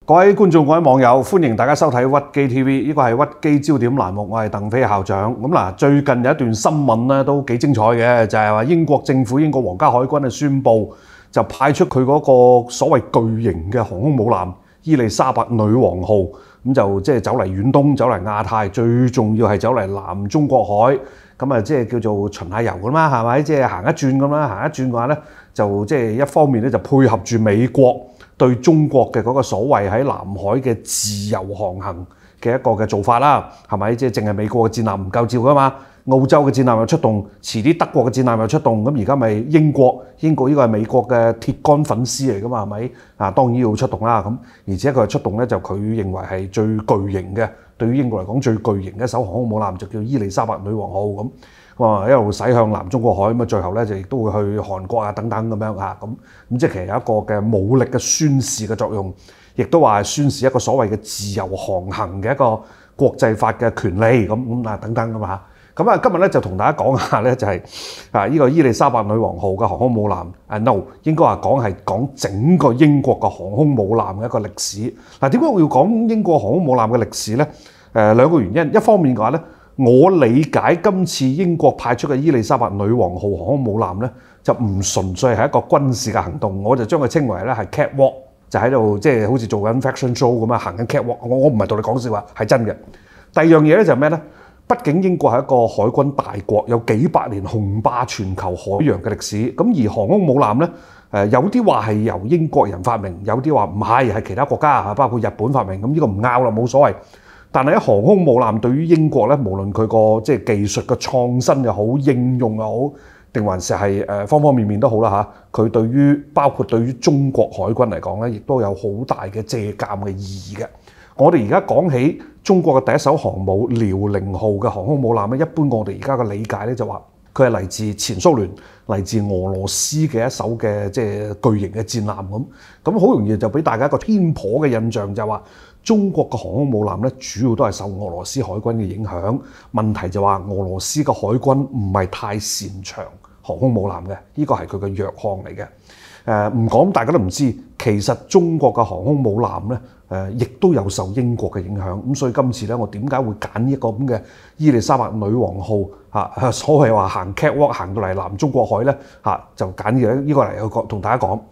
各位觀眾、各位網友，歡迎大家收睇屈機 TV，呢個係屈機焦點欄目，我係鄧飛校長。咁嗱，最近有一段新聞咧都幾精彩嘅，就係話英國政府、英國皇家海軍啊宣布就派出佢嗰個所謂巨型嘅航空母艦伊麗莎白女王號，咁就即係走嚟遠東、走嚟亞太，最重要係走嚟南中國海，咁啊即係叫做巡下遊㗎嘛，係咪？即係行一轉咁啦，行一轉嘅話咧，就即係一方面咧就配合住美國對中國嘅嗰個所謂喺南海嘅自由航行嘅一個嘅做法啦，係咪？即係淨係美國嘅戰艦唔夠照㗎嘛？澳洲嘅戰艦又出動，遲啲德國嘅戰艦又出動，咁而家咪英國呢個係美國嘅鐵桿粉絲嚟㗎嘛，係咪？啊，當然要出動啦，咁而且佢係出動咧，就佢認為係最巨型嘅，對於英國嚟講最巨型嘅一艘航空母艦就叫伊麗莎白女王號咁。一路駛向南中國海咁啊，最後咧就亦都會去韓國啊等等咁樣嚇咁即係其實有一個嘅武力嘅宣示嘅作用，亦都話宣示一個所謂嘅自由航行嘅一個國際法嘅權利咁啊等等咁啊咁啊今日咧就同大家講下咧就係呢個伊麗莎白女王號嘅航空母艦no 應該話係講整個英國嘅航空母艦嘅一個歷史。嗱，點解我要講英國航空母艦嘅歷史咧？兩個原因，一方面嘅話咧，我理解今次英國派出嘅伊麗莎白女王號航空母艦咧，就唔純粹係一個軍事嘅行動，我就將佢稱為咧係 catwalk， 就喺度即係好似做緊 fashion show 咁樣行緊 catwalk。我唔係同你講笑話，係真嘅。第二樣嘢咧就係咩咧？畢竟英國係一個海軍大國，有幾百年雄霸全球海洋嘅歷史。咁而航空母艦咧，有啲話係由英國人發明，有啲話唔係其他國家啊，包括日本發明。咁呢個唔拗啦，冇所謂。但係喺航空母艦對於英國咧，無論佢個即係技術嘅創新又好，應用又好，定還是係方方面面都好啦嚇。佢對於包括對於中國海軍嚟講咧，亦都有好大嘅借鑑嘅意義嘅。我哋而家講起中國嘅第一艘航母遼寧號嘅航空母艦咧，一般我哋而家嘅理解咧就話佢係嚟自前蘇聯、嚟自俄羅斯嘅一艘嘅即係巨型嘅戰艦咁好容易就俾大家一個偏頗嘅印象，就係話中國嘅航空母艦咧，主要都係受俄羅斯海軍嘅影響。問題就話俄羅斯嘅海軍唔係太擅長航空母艦嘅，呢個係佢嘅弱項嚟嘅。唔講大家都唔知，其實中國嘅航空母艦咧，亦都有受英國嘅影響。咁所以今次咧，我點解會揀呢一個咁嘅伊麗莎白女王號所謂話行 catwalk 行到嚟南中國海咧就揀呢個嚟同大家講。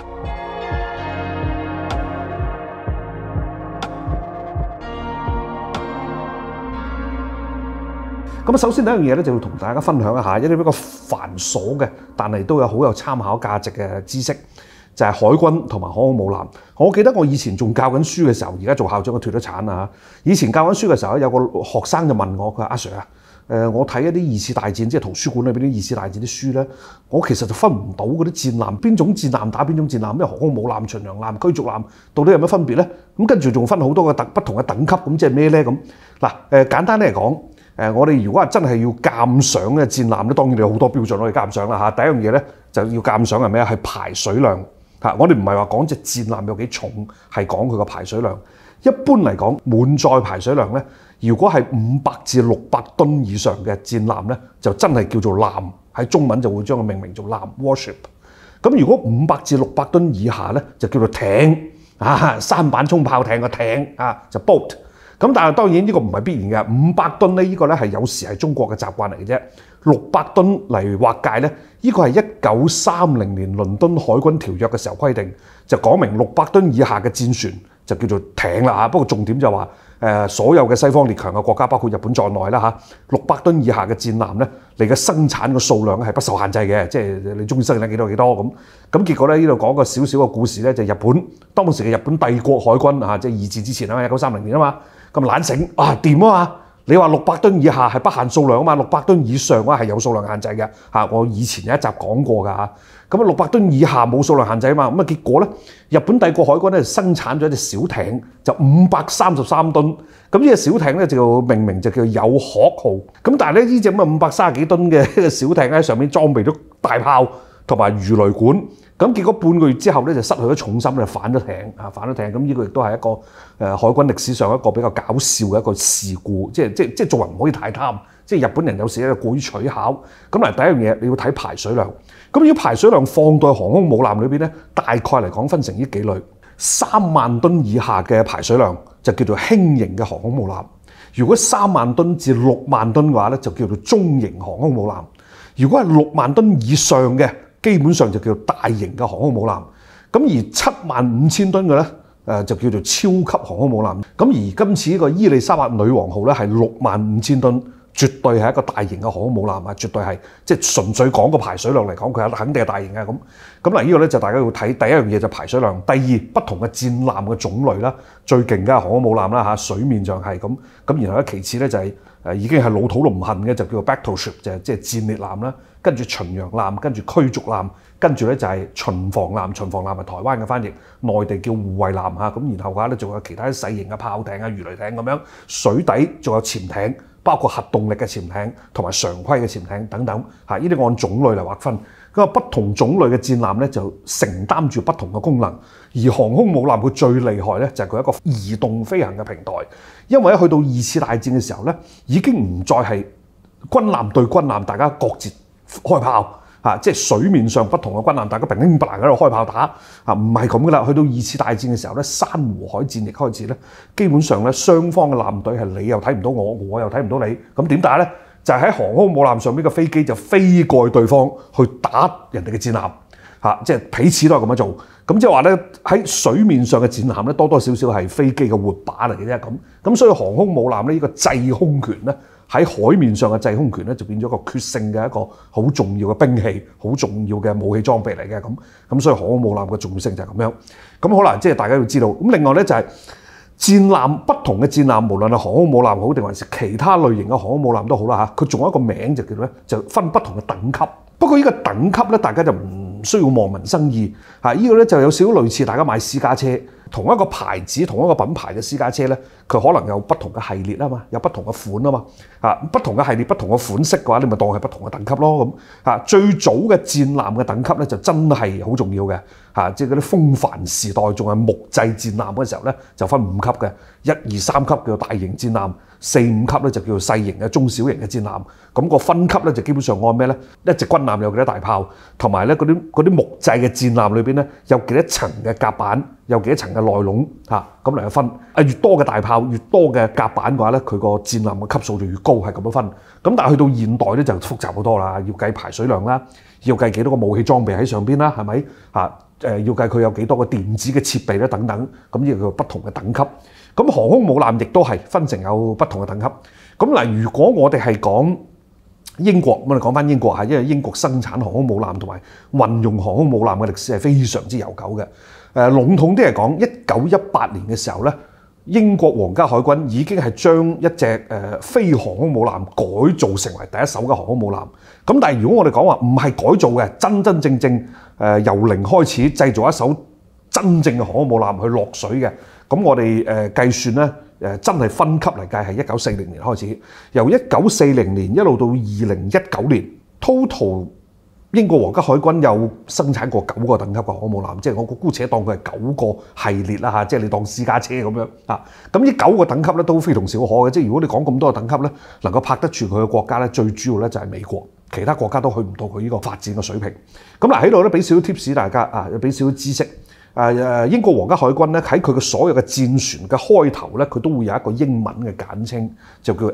咁首先第一樣嘢咧，就要同大家分享一下一啲比較繁瑣嘅，但係都有好有參考價值嘅知識，就係海軍同埋航空母艦。我記得我以前仲教緊書嘅時候，而家做校長，我脫咗產啊！以前教緊書嘅時候有個學生就問我，佢話阿 Sir 我睇一啲二次大戰，即係圖書館裏邊啲二次大戰啲書咧，我其實就分唔到嗰啲戰艦邊種戰艦打邊種戰艦，咩航空母艦、巡洋艦、驅逐艦，到底有乜分別咧？咁跟住仲分好多個不同嘅等級，咁即係咩咧？咁嗱簡單啲嚟講。我哋如果係真係要鑑賞嘅戰艦咧，當然你有好多標準可以鑑賞啦嚇。第一樣嘢咧就要鑑賞係咩啊？係排水量嚇。我哋唔係話講隻戰艦有幾重，係講佢個排水量。一般嚟講，滿載排水量咧，如果係500至600噸以上嘅戰艦咧，就真係叫做艦。喺中文就會將佢命名做艦 warship。咁如果500至600噸以下咧，就叫做艇舢板衝炮艇嘅艇就 boat。咁但係當然呢個唔係必然嘅，500噸咧呢個咧係有時係中國嘅習慣嚟嘅啫。600噸嚟劃界咧，呢個係1930年倫敦海軍條約嘅時候規定，就講明600噸以下嘅戰船就叫做艇啦嚇。不過重點就話所有嘅西方列強嘅國家，包括日本在內啦嚇，600噸以下嘅戰艦咧，你嘅生產嘅數量係不受限制嘅，即係你中意生產幾多幾多咁。咁結果咧呢度講個少少嘅故事咧，就係日本當時嘅日本帝國海軍即係二戰之前啊，1930年啊嘛。咁懶醒掂啊嘛！你話600噸以下係不限數量啊嘛，600噸以上係有數量限制嘅嚇。我以前有一集講過㗎嚇。咁600噸以下冇數量限制啊嘛。咁結果咧，日本帝國海軍咧生產咗一隻小艇，就533噸。咁呢隻小艇咧就命名就叫有殼號。咁但係咧呢隻咁嘅530幾噸嘅小艇喺上面裝備咗大炮同埋魚雷管。咁結果半個月之後咧就失去咗重心，就反咗艇。咁呢個亦都係一個海軍歷史上一個比較搞笑嘅一個事故，即係做人唔可以太貪，即係日本人有時咧過於取巧。咁嗱，第一樣嘢你要睇排水量。咁要排水量放到去航空母艦裏邊咧，大概嚟講分成呢幾類。 3萬噸以下嘅排水量就叫做輕型嘅航空母艦。如果3萬噸至6萬噸嘅話咧，就叫做中型航空母艦。如果係6萬噸以上嘅，基本上就叫做大型嘅航空母艦。咁而75000噸嘅咧，就叫做超級航空母艦。咁而今次呢個伊利沙伯女王號咧係65000噸。絕對係一個大型嘅航空母艦啊！絕對係即係純粹講個排水量嚟講，佢肯定係大型嘅咁。嗱，呢個咧就大家要睇第一樣嘢就排水量，第二不同嘅戰艦嘅種類啦，最勁嘅航空母艦啦嚇，水面上係咁。然後咧其次咧就係已經係老土龍恨嘅就叫做 battleship， 就係即係戰列艦啦，跟住巡洋艦，跟住驅逐艦，跟住咧就係巡防艦。巡防艦係台灣嘅翻譯，內地叫護衛艦嚇。然後嘅話咧仲有其他細型嘅炮艇啊、魚雷艇咁樣，水底仲有潛艇。包括核動力嘅潛艇同埋常規嘅潛艇等等，呢啲按種類嚟劃分。咁不同種類嘅戰艦咧就承擔住不同嘅功能。而航空母艦佢最厲害咧就係佢一個移動飛行嘅平台，因為去到2次大戰嘅時候咧，已經唔再係軍艦對軍艦，大家各自開炮。即係水面上不同嘅軍艦，大家乒乒乓乓喺度開炮打唔係咁噶啦。去到2次大戰嘅時候咧，珊瑚海戰役開始咧，基本上咧雙方嘅艦隊係你又睇唔到我，我又睇唔到你。咁點打咧？就係喺航空母艦上邊嘅飛機就飛過對方去打人哋嘅戰艦即係彼此都係咁樣做。咁即係話咧喺水面上嘅戰艦咧多多少少係飛機嘅活靶嚟嘅啫。咁所以航空母艦咧呢個制空權咧。喺海面上嘅制空權咧，就變咗一個決勝嘅一個好重要嘅兵器，好重要嘅武器裝備嚟嘅咁，所以航空母艦嘅重要性就係咁樣。咁好啦，即係大家要知道。咁另外咧就係戰艦，不同嘅戰艦，無論係航空母艦好定還是其他類型嘅航空母艦都好啦嚇，佢仲有一個名就叫做咧，就分不同嘅等級。不過呢個等級咧，大家就唔需要望文生義嚇。呢個咧就有少少類似大家買私家車。同一個牌子、同一個品牌嘅私家車咧，佢可能有不同嘅系列啊嘛，有不同嘅款啊嘛，不同嘅系列、不同嘅款式嘅話，你咪當係不同嘅等級咯咁。最早嘅戰艦嘅等級咧，就真係好重要嘅即係嗰啲風帆時代仲係木製戰艦嘅時候咧，就分5級嘅，1、2、3級叫做大型戰艦，4、5級咧就叫做細型嘅、中小型嘅戰艦。咁個分級咧就基本上按咩咧？一隻軍艦有幾多大炮，同埋咧嗰啲木製嘅戰艦裏邊咧有幾多層嘅甲板，有幾多層嘅內籠咁嚟分。越多嘅大炮，越多嘅甲板嘅話咧，佢個戰艦嘅級數就越高，係咁樣分。咁但係去到現代咧就複雜好多啦，要計排水量啦，要計幾多個武器裝備喺上邊啦，係咪要計佢有幾多個電子嘅設備咧等等。咁呢個叫不同嘅等級。咁航空母艦亦都係分成有不同嘅等級。咁嗱，如果我哋係講英國，我哋講翻英國因為英國生產航空母艦同埋運用航空母艦嘅歷史係非常之悠久嘅。籠統啲嚟講，1918年嘅時候咧，英國皇家海軍已經係將一隻非航空母艦改造成為第一艘嘅航空母艦。咁但係如果我哋講話唔係改造嘅，真真正正由零開始製造一艘真正嘅航空母艦去落水嘅，咁我哋計算咧真係分級嚟計係1940年開始，由1940年一路到2019年 total。英國皇家海軍有生產過9個等級嘅航空母艦，即係我姑且當佢係9個系列啦嚇，即係你當私家車咁樣啊。咁呢9個等級咧都非同小可嘅，即係如果你講咁多個等級咧，能夠拍得住佢嘅國家咧，最主要咧就係美國，其他國家都去唔到佢呢個發展嘅水平。咁嗱喺度咧俾少少 tips 大家啊，俾少少知識。英國皇家海軍咧喺佢嘅所有嘅戰船嘅開頭咧，佢都會有一個英文嘅簡稱，就叫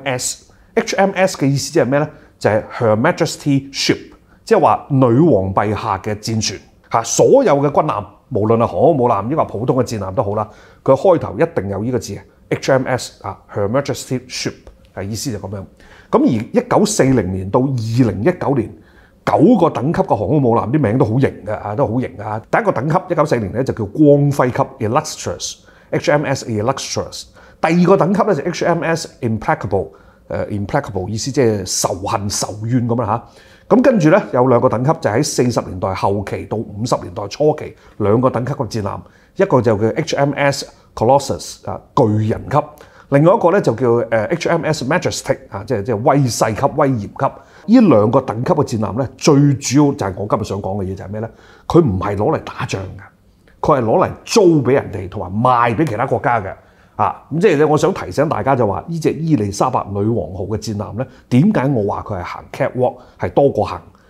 HMS。HMS 嘅意思即係咩咧？就係 Her Majesty Ship。即係話女王陛下嘅戰船嚇，所有嘅軍艦，無論係航空母艦，抑或普通嘅戰艦都好啦，佢開頭一定有呢個字 HMS Her Majesty Ship 意思就咁樣。咁而1940年到2019年9個等級嘅航空母艦啲名都好型嘅都好型嘅。第一個等級1940年咧就叫光輝級 Illustrious，HMS Illustrious。第二個等級咧就 HMS Implacable，Implacable 意思即係仇恨仇怨咁啦嚇。咁跟住咧有2個等級，就喺40年代後期到50年代初期2個等級嘅戰艦，一個就叫 HMS Colossus 巨人級，另外一個咧就叫HMS Majestic 即係威勢級、威嚴級。呢2個等級嘅戰艦咧，最主要就係我今日想講嘅嘢就係咩咧？佢唔係攞嚟打仗嘅，佢係攞嚟租俾人哋同埋賣俾其他國家嘅。咁即係我想提醒大家就話，呢隻伊利沙伯女王號嘅戰艦咧，點解我話佢係行 catwalk 係多過行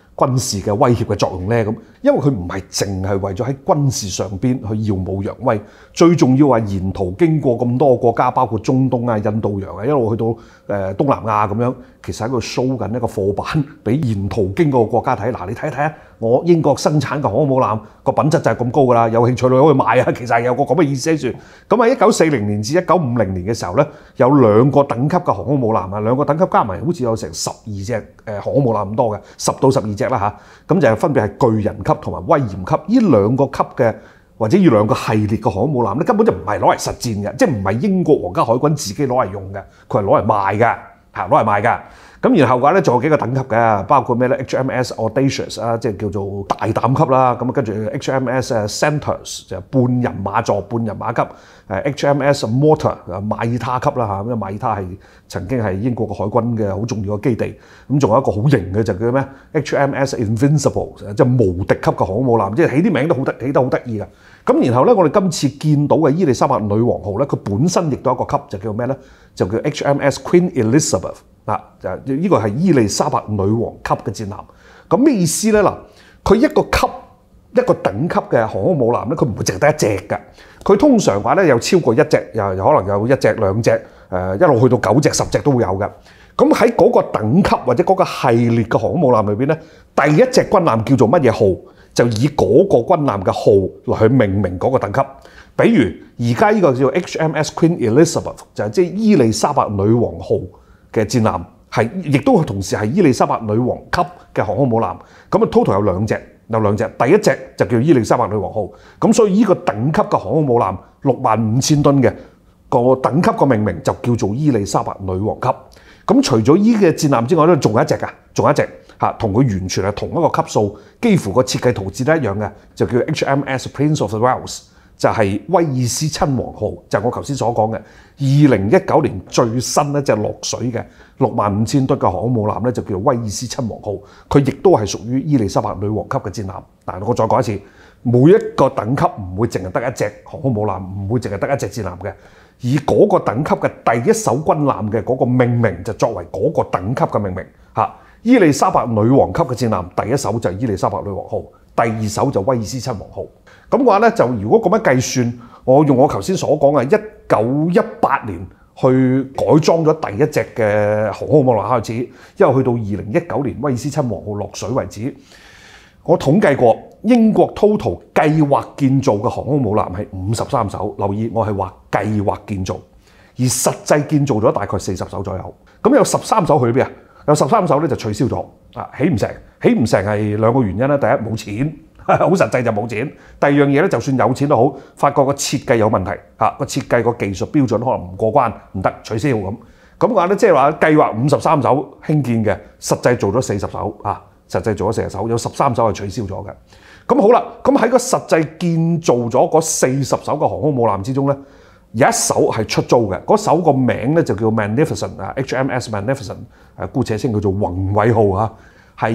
軍事嘅威脅嘅作用呢？咁因為佢唔係淨係為咗喺軍事上邊去耀武揚威，最重要係沿途經過咁多個國家，包括中東啊、印度洋啊，一路去到東南亞咁樣，其實喺度 show 緊一個貨板俾沿途經過嘅國家睇。嗱，你睇睇啊，我英國生產嘅航空母艦個品質就係咁高㗎啦，有興趣你可以買啊。其實係有個咁嘅意思喺度。咁喺1940年至1950年嘅時候咧，有2個等級嘅航空母艦啊，2個等級加埋好似有成12隻航空母艦咁多嘅，10到12隻啦嚇。咁就分別係巨人級同埋威嚴級，呢2個級嘅或者呢2個系列嘅航空母艦咧，根本就唔係攞嚟實戰嘅，即係唔係英國皇家海軍自己攞嚟用嘅，佢係攞嚟賣嘅嚇，攞嚟賣㗎。咁然後嘅話咧，仲有幾個等級嘅，包括咩咧 HMS Audacious 啊，即係叫做大膽級啦。咁跟住 HMS Centaurus 就半人馬座、半人馬級。HMS Mortar 馬爾他級啦嚇，咁馬爾他係曾經係英國嘅海軍嘅好重要嘅基地。咁仲有一個好型嘅就叫咩 HMS Invincible， 即係無敵級嘅航空母艦，即係起啲名都起得好得意嘅。咁然後咧，我哋今次見到嘅伊利沙伯女王號咧，佢本身亦都有一個級，就叫咩咧？就叫 HMS Queen Elizabeth。就呢個係伊利沙伯女王級嘅戰艦。咁咩意思咧？嗱，佢一個級一個等級嘅航空母艦咧，佢唔會淨係得一隻嘅。佢通常話咧有超過1隻，又可能有1隻、2隻，一路去到9隻、10隻都會有嘅。咁喺嗰個等級或者嗰個系列嘅航空母艦裏邊咧，第一隻軍艦叫做乜嘢號，就以嗰個軍艦嘅號嚟去命名嗰個等級。比如而家呢個叫做 HMS Queen Elizabeth， 就係即係伊利沙伯女王號嘅戰艦，亦都同時係伊利沙伯女王級嘅航空母艦。咁啊 total 有2隻，第一隻就叫伊利沙伯女王號。咁所以呢個等級嘅航空母艦65,000噸嘅個等級個命名就叫做伊利沙伯女王級。咁除咗呢個戰艦之外咧，仲有一隻嚇，同佢完全係同一個級數，幾乎個設計圖紙都一樣嘅，就叫 HMS Prince of Wales。就係威爾斯親王號，就係我頭先所講嘅2019年最新一隻落水嘅65,000噸嘅航空母艦咧，就叫威爾斯親王號。佢亦都係屬於伊利沙伯女王級嘅戰艦。嗱，我再講一次，每一個等級唔會淨係得一隻航空母艦，唔會淨係得一隻戰艦嘅。以嗰個等級嘅第一艘軍艦嘅嗰個命名就作為嗰個等級嘅命名嚇。伊利沙伯女王級嘅戰艦第一艘就係伊利沙伯女王號，第2艘就威爾斯親王號。咁嘅話咧，就如果咁樣計算，我用我頭先所講嘅1918年去改裝咗第一隻嘅航空母艦開始，因為去到2019年威爾斯親王號落水為止，我統計過英國 total 計劃建造嘅航空母艦係53艘。留意我係話計劃建造，而實際建造咗大概40艘左右。咁有13艘去邊啊？有13艘咧就取消咗啊，起唔成係2個原因啦。第一冇錢。好實際就冇錢。第二樣嘢咧，就算有錢都好，發覺個設計有問題嚇，個設計個技術標準可能唔過關，唔得取消咁。咁嘅話咧，即係話計劃53艘興建嘅，實際做咗40艘啊，實際做咗40艘，有13艘係取消咗嘅。咁好啦，咁喺個實際建造咗嗰40艘嘅航空母艦之中咧，有一艘係出租嘅，嗰艘個名咧就叫 Magnificent 啊 ，HMS Magnificent， 姑且稱佢做宏偉號啊。係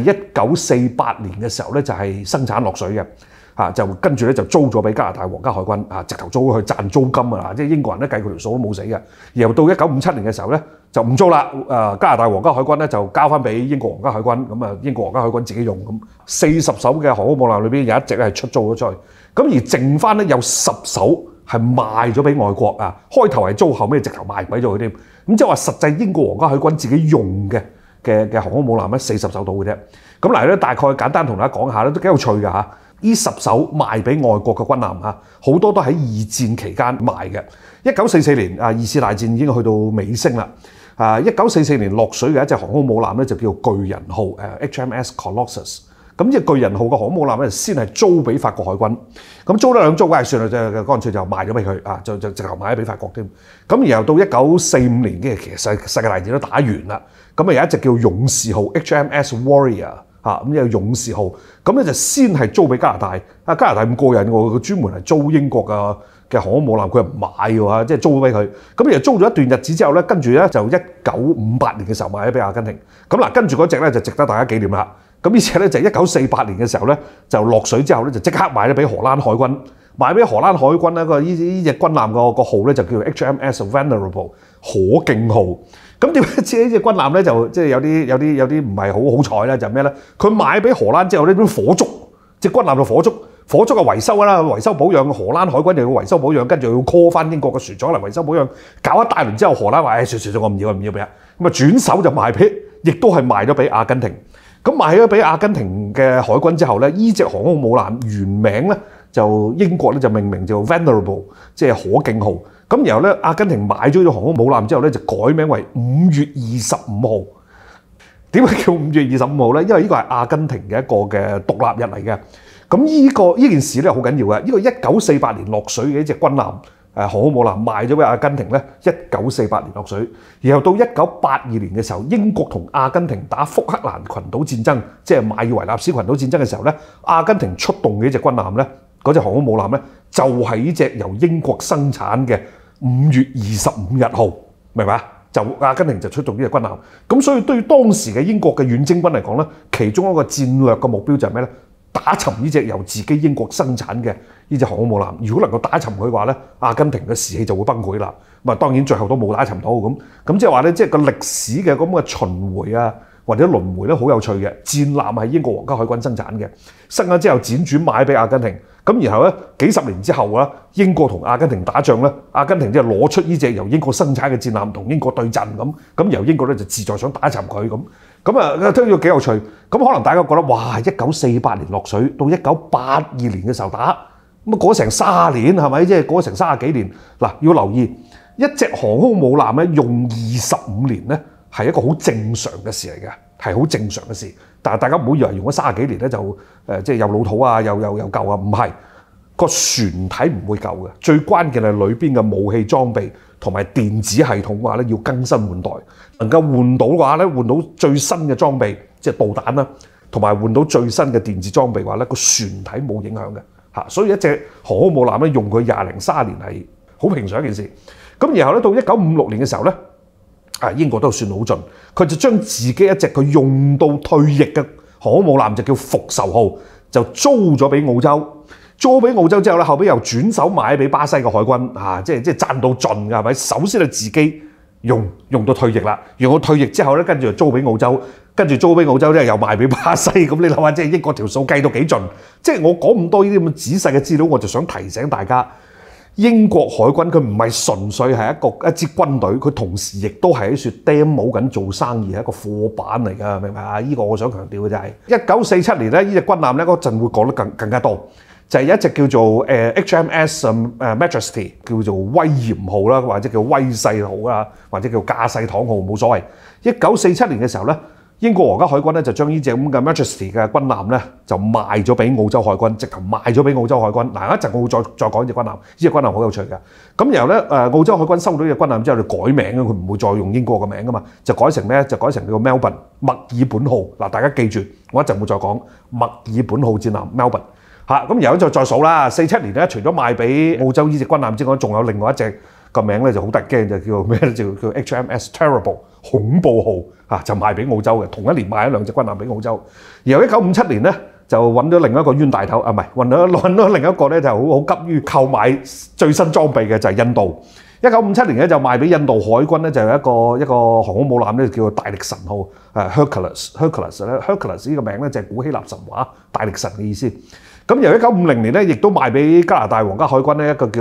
1948年嘅時候咧，就係生產落水嘅嚇，就跟住咧就租咗俾加拿大皇家海軍啊，直頭租去賺租金啊！即係英國人咧計佢條數都冇死嘅。然後到1957年嘅時候咧，就唔租啦。加拿大皇家海軍咧就交翻俾英國皇家海軍，咁啊英國皇家海軍自己用咁。40艘嘅航空母艦裏邊有一隻係出租咗出去，咁而剩翻咧有10艘係賣咗俾外國啊。開頭係租，後尾直頭賣鬼咗佢添。咁即係話實際英國皇家海軍自己用嘅航空母艦咧40艘到嘅啫。咁嗱咧，大概簡單同大家講下咧，都幾有趣㗎嚇。呢10艘賣俾外國嘅軍艦嚇，好多都喺2戰期間賣嘅。1944年啊，2次大戰已經去到尾聲啦。1944年落水嘅一隻航空母艦咧就叫巨人號HMS Colossus。咁呢隻巨人號嘅航空母艦咧先係租俾法國海軍，咁租得兩租，梗係算啦，就乾脆就賣咗俾佢啊，就直頭賣咗俾法國添。咁然後到1945年嘅其實世界大戰都打完啦，咁啊有一隻叫勇士號 HMS Warrior 咁呢個勇士號，咁咧就先係租俾加拿大。加拿大咁過癮喎，佢專門係租英國嘅航空母艦，佢又唔買喎，即係租俾佢。咁然後租咗一段日子之後咧，跟住咧就1958年嘅時候賣咗俾阿根廷。咁嗱，跟住嗰隻咧就值得大家紀念啦。咁呢隻咧就1948年嘅時候咧就落水之後咧就即刻賣咗俾荷蘭海軍。 賣俾荷蘭海軍咧，呢隻軍艦個號咧就叫做 HMS Venerable 可敬號。咁點解呢隻軍艦咧就即係有啲唔係好彩咧？就咩咧？佢賣俾荷蘭之後呢邊火燭，隻軍艦就火燭嘅維修啦，維修保養，荷蘭海軍又要維修保養，跟住要 call 翻英國嘅船廠嚟維修保養，搞一大輪之後，荷蘭話：算，我唔要俾啊！咁啊轉手就賣俾，亦都係賣咗俾阿根廷。咁賣咗俾阿根廷嘅海軍之後咧，呢隻航空母艦原名咧就英國咧就命名叫 Venerable， 即係可敬號。咁然後咧，阿根廷買咗呢個航空母艦之後咧，就改名為5月25號。點解叫5月25號咧？因為呢個係阿根廷嘅一個嘅獨立日嚟嘅。咁呢件事咧好緊要嘅。呢個1948年落水嘅一隻軍艦，航空母艦賣咗俾阿根廷咧，1948年落水。然後到1982年嘅時候，英國同阿根廷打福克蘭群島戰爭，即係馬爾維納斯群島戰爭嘅時候咧，阿根廷出動嘅一隻軍艦咧，嗰隻航空母艦咧，就係呢隻由英國生產嘅5月25日號，明白？就阿根廷就出動呢隻軍艦。咁所以對於當時嘅英國嘅遠征軍嚟講咧，其中一個戰略嘅目標就係咩咧？打沉呢隻由自己英國生產嘅呢隻航空母艦，如果能夠打沉佢嘅話咧，阿根廷嘅士氣就會崩潰啦。咁啊，當然最後都冇打沉到咁即係話咧，即係個歷史嘅咁嘅巡迴啊，或者輪迴咧，好有趣嘅。戰艦係英國皇家海軍生產嘅，生咗之後輾轉買俾阿根廷。咁然後咧幾十年之後啊，英國同阿根廷打仗咧，阿根廷即係攞出呢隻由英國生產嘅戰艦同英國對陣咁由英國咧就自在想打沉佢咁啊，都要幾有趣。咁可能大家覺得哇，1948年落水到1982年嘅時候打，咁過成30年係咪？即係過成30幾年。嗱，要留意一隻航空母艦咧用25年咧係一個好正常嘅事嚟嘅，係好正常嘅事。但係大家唔好以為用咗30幾年咧就即係又老土啊，又舊啊，唔係。個船體唔會舊嘅，最關鍵係裏邊嘅武器裝備同埋電子系統嘅話咧要更新換代，能夠換到嘅話咧換到最新嘅裝備，即係導彈啦，同埋換到最新嘅電子裝備嘅話咧個船體冇影響嘅嚇，所以一隻航空母艦咧用佢20零30年係好平常一件事。咁然後咧到1956年嘅時候咧，英國都算好盡，佢就將自己一隻佢用到退役嘅航空母艦就叫復仇號，就租咗俾澳洲。租俾澳洲之後咧，後邊又轉手買俾巴西嘅海軍，即係賺到盡㗎，係咪？首先係自己用到退役啦，用到退役之後咧，跟住就租俾澳洲，跟住租俾澳洲咧又賣俾巴西，咁你諗下，即係英國條數計到幾盡？即係我講咁多呢啲咁仔細嘅資料，我就想提醒大家，英國海軍佢唔係純粹係一支軍隊，佢同時亦都係喺處 demo 緊做生意，係一個貨板嚟㗎，明唔明啊？呢個我想強調嘅就係1947年咧，呢隻軍艦咧嗰陣會講得更加多。就係一隻叫做HMS Majesty， 叫做威嚴號啦，或者叫威勢號啦，或者叫架勢堂號，冇所謂。1947年嘅時候咧，英國皇家海軍咧就將呢隻咁嘅 Majesty 嘅軍艦咧就賣咗俾澳洲海軍，直頭賣咗俾澳洲海軍。嗱，一陣我會再講呢隻軍艦，呢隻軍艦好有趣嘅。咁然後咧澳洲海軍收到呢隻軍艦之後就改名，佢唔會再用英國嘅名噶嘛，就改成咩？就改成叫 Melbourne 墨爾本號。嗱，大家記住，我一陣會再講墨爾本號戰艦 Melbourne。咁然後再數啦，47年咧，除咗賣俾澳洲呢隻軍艦之外，仲有另外一隻個名咧就好得驚，就叫咩咧？就叫 HMS Terrible 恐怖號就賣俾澳洲嘅，同一年賣咗2隻軍艦俾澳洲。然後1957年咧就揾咗另一個冤大頭，唔係揾到另一個咧就好急於購買最新裝備嘅就係印度。1957年咧就賣俾印度海軍咧就有一個航空母艦咧叫做大力神號Hercules 咧 Hercules 呢個名咧就係古希臘神話大力神嘅意思。咁由1950年咧，亦都賣俾加拿大皇家海軍咧一個叫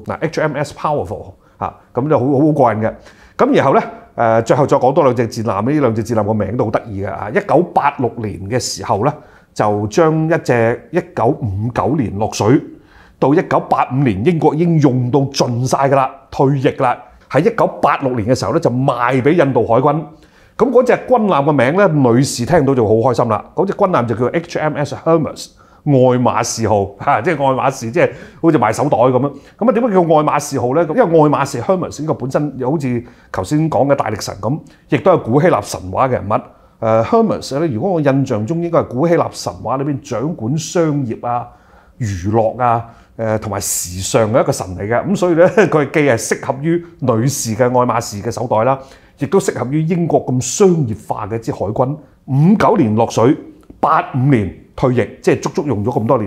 HMS Powerful 咁就好過癮嘅。咁然後咧最後再講多兩隻戰艦，呢兩隻戰艦個名都好得意嘅。1986年嘅時候咧，就將一隻1959年落水，到1985年英國已經用到盡晒㗎啦，退役啦。喺1986年嘅時候咧，就賣俾印度海軍。咁嗰隻軍艦個名咧，女士聽到就好開心啦。嗰隻軍艦就叫 HMS Hermes。愛馬仕號即係愛馬仕，即係好似賣手袋咁樣。咁啊點解叫愛馬仕號咧？因為愛馬仕 Hermes 呢個本身又好似頭先講嘅大力神咁，亦都係古希臘神話嘅人物。Hermes 咧，如果我印象中應該係古希臘神話裏邊掌管商業啊、娛樂啊、同埋時尚嘅一個神嚟嘅。咁所以咧，佢既係適合於女士嘅愛馬仕嘅手袋啦，亦都適合於英國咁商業化嘅一支海軍。59年落水，85年退役，即係足足用咗咁多年啦。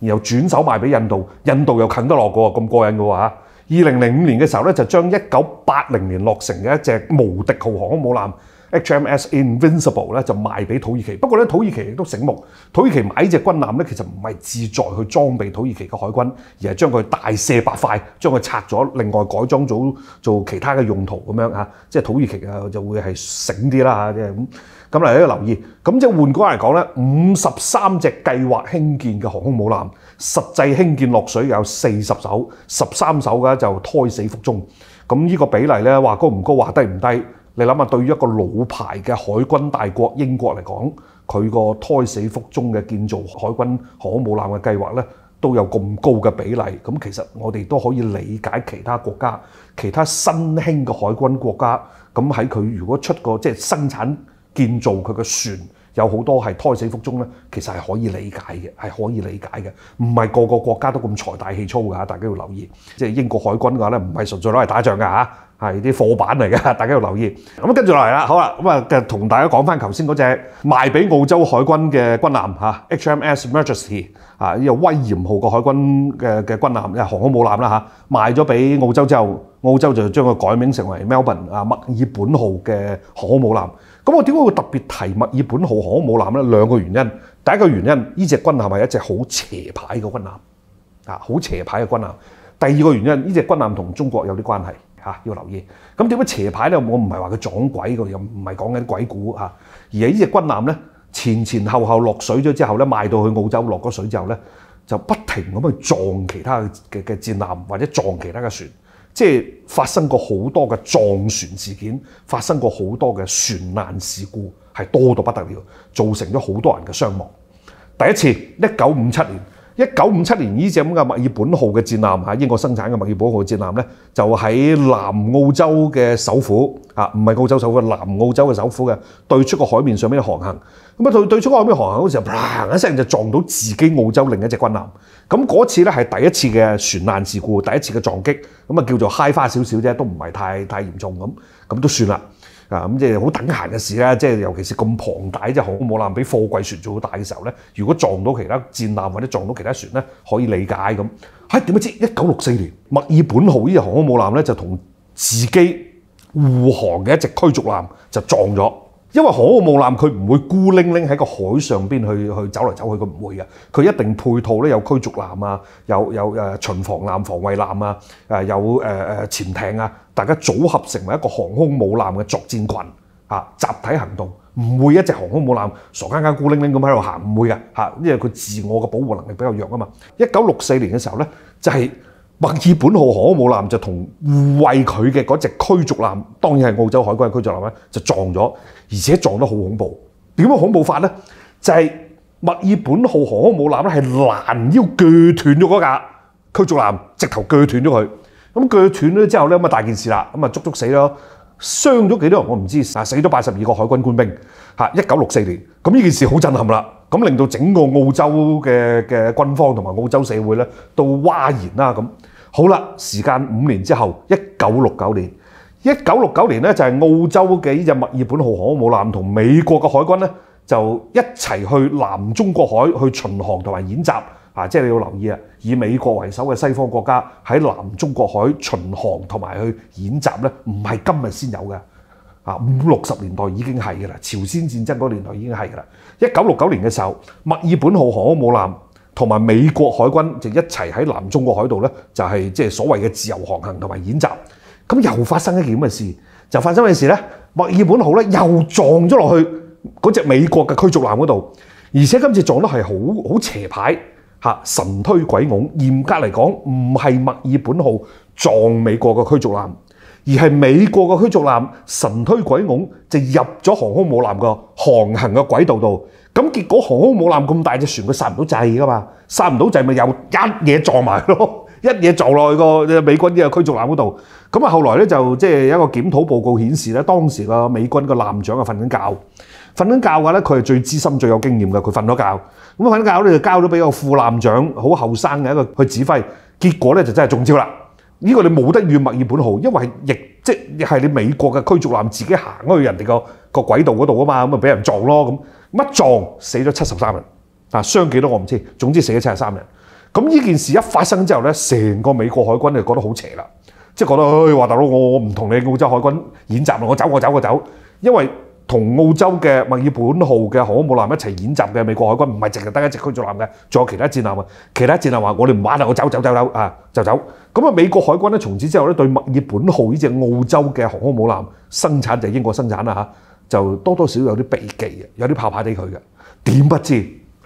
然後轉手賣俾印度，印度又啃得落個咁過癮嘅喎。2005年嘅時候咧，就將1980年落成嘅一隻無敵號航空母艦 HMS Invincible 咧就賣俾土耳其。不過咧，土耳其亦都醒目，土耳其買呢隻軍艦咧，其實唔係志在去裝備土耳其嘅海軍，而係將佢大卸八塊，將佢拆咗，另外改裝做其他嘅用途咁樣嚇。即係土耳其啊就會係醒啲啦嚇，即係咁。咁嚟喺度留意，咁即係換句話嚟講咧，53隻計劃興建嘅航空母艦，實際興建落水有40艘，13艘嘅就胎死腹中。咁呢個比例咧，話高唔高，話低唔低？你諗下，對於一個老牌嘅海軍大國英國嚟講，佢個胎死腹中嘅建造海軍航空母艦嘅計劃咧，都有咁高嘅比例。咁其實我哋都可以理解其他國家、其他新興嘅海軍國家，咁喺佢如果出個即係生產建造佢嘅船有好多係胎死腹中咧，其實係可以理解嘅，係可以理解嘅，唔係個個國家都咁財大氣粗㗎，大家要留意。即係英國海軍嘅話咧，唔係純粹攞嚟打仗㗎嚇，係啲貨板嚟嘅，大家要留意。咁跟住落嚟啦，好啦，咁啊同大家講翻頭先嗰隻賣俾澳洲海軍嘅軍艦嚇 HMS Majesty 啊，呢個威嚴號個海軍嘅軍艦，航空母艦啦嚇，賣咗俾澳洲之後，澳洲就將佢改名成為 Melbourne 墨爾本號嘅航空母艦。咁我點解會特別提墨爾本號航空母艦咧？兩個原因。第一個原因，呢隻軍艦係一隻好邪牌嘅軍艦，好邪牌嘅軍艦。第二個原因，呢隻軍艦同中國有啲關係要留意。咁點解邪牌咧？我唔係話佢撞鬼㗎，又唔係講緊鬼故而係呢隻軍艦咧前後落水咗之後咧，賣到去澳洲落咗水之後咧，就不停咁去撞其他嘅戰艦或者撞其他嘅船。即係發生過好多嘅撞船事件，發生過好多嘅船難事故，係多到不得了，造成咗好多人嘅傷亡。第一次1957年呢隻咁嘅墨爾本號嘅戰艦嚇，英國生產嘅墨爾本號嘅戰艦咧，就喺南澳洲嘅首府唔係澳洲首府，南澳洲嘅首府嘅對出個海面上面航行。咁啊對出個海面航行嗰時候，砰一聲就撞到自己澳洲另一隻軍艦。咁嗰次咧係第一次嘅船難事故，第一次嘅撞擊，咁啊叫做嗨花少少啫，都唔係太嚴重咁都算啦。咁即係好等閒嘅事啦，即係尤其是咁龐大隻航空母艦比貨櫃船做到大嘅時候咧，如果撞到其他戰艦或者撞到其他船咧，可以理解咁。點不知1964年墨爾本號呢隻航空母艦咧就同自己護航嘅一隻驅逐艦就撞咗。因為航空母艦佢唔會孤零零喺個海上邊去走嚟走去，佢唔會嘅，佢一定配套咧有驅逐艦啊，有巡防艦、防衛艦啊，有潛艇啊，大家組合成為一個航空母艦嘅作戰群集體行動，唔會一隻航空母艦傻更更孤零零咁喺度行，唔會嘅因為佢自我嘅保護能力比較弱啊嘛。1964年嘅時候咧，就係墨爾本號航空母艦就同護衛佢嘅嗰隻驅逐艦，當然係澳洲海軍嘅驅逐艦咧，就撞咗，而且撞得好恐怖。點樣恐怖法咧？就係墨爾本號航空母艦咧係攔腰鋸斷咗嗰架驅逐艦，直頭鋸斷咗佢。咁鋸斷咗之後咧，咁啊大件事啦，咁啊足死咗，傷咗幾多人我唔知，死咗82個海軍官兵。1964年，咁呢件事好震撼啦，咁令到整個澳洲嘅軍方同埋澳洲社會咧都譁然啦咁。好啦，時間5年之後，1969年咧就係澳洲嘅呢隻墨爾本號航空母艦同美國嘅海軍咧就一齊去南中國海去巡航同埋演習即係你要留意以美國為首嘅西方國家喺南中國海巡航同埋去演習咧，唔係今日先有嘅，50、60年代已經係嘅啦，朝鮮戰爭嗰年代已經係嘅啦。1969年嘅時候，墨爾本號航空母艦同埋美國海軍就一齊喺南中國海度咧，就係即係所謂嘅自由航行同埋演習。咁又發生一件咁嘅事，就發生咩事咧？墨爾本號咧又撞咗落去嗰隻美國嘅驅逐艦嗰度，而且今次撞得係好邪牌神推鬼拱。嚴格嚟講，唔係墨爾本號撞美國嘅驅逐艦，而係美國嘅驅逐艦神推鬼拱就入咗航空母艦個航行嘅軌道度。咁結果航空母艦咁大隻船，佢剎唔到掣噶嘛，剎唔到掣咪又一嘢撞埋咯，一嘢撞落去個美軍嘅驅逐艦嗰度。咁後來咧就即係一個檢討報告顯示咧，當時個美軍個艦長啊瞓緊覺嘅話咧，佢係最資深最有經驗嘅，佢瞓咗覺。咁瞓覺咧就交咗俾個副艦長，好後生嘅一個去指揮。結果咧就真係中招啦！呢個你冇得怨墨爾本號，因為即係你美國嘅驅逐艦自己行去人哋個軌道嗰度啊嘛，咁咪俾人撞咯咁。一撞死咗73人，傷幾多我唔知，總之死咗73人。 咁呢件事一發生之後咧，成個美國海軍就覺得好邪啦，即係覺得話大佬我唔同你澳洲海軍演習啦，我走，因為同澳洲嘅墨爾本號嘅航空母艦一齊演習嘅美國海軍唔係淨係得一隻驅逐艦嘅，仲有其他戰艦啊！其他戰艦話我哋唔玩啦，我走啊就走。咁啊美國海軍咧從此之後咧對墨爾本號呢隻澳洲嘅航空母艦生產就係英國生產啦嚇，就多多少少有啲避忌嘅，有啲怕怕地佢嘅。點不知